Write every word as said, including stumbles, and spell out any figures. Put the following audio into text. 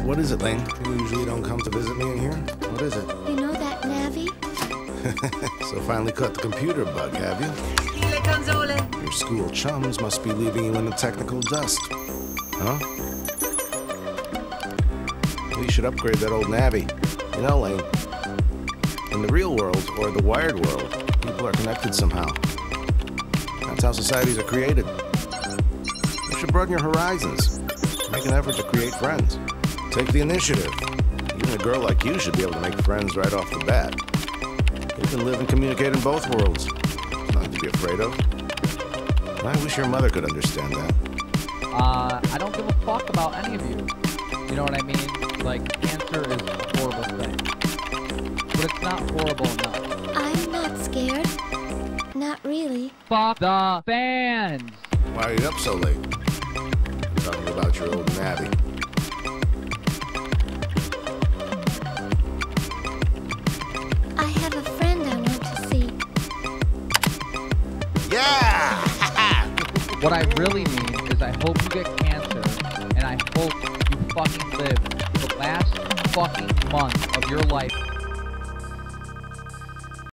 What is it, Lane? You usually don't come to visit me in here. What is it? You know that Navi? So finally caught the computer bug, have you? Your school chums must be leaving you in the technical dust. Huh? Well, you should upgrade that old Navi. You know, Lane, in the real world, or the wired world, people are connected somehow. That's how societies are created. You should broaden your horizons. Make an effort to create friends. Take the initiative. Even a girl like you should be able to make friends right off the bat. You can live and communicate in both worlds. It's nothing to be afraid of. I wish your mother could understand that. Uh, I don't give a fuck about any of you. You know what I mean? Like, cancer is a horrible thing. But it's not horrible enough. I'm not scared. Not really. Fuck the fans! Why are you up so late? Talking about your old Navi. I have a friend I want to see. Yeah! What I really mean is I hope you get cancer, and I hope you fucking live the last fucking month of your life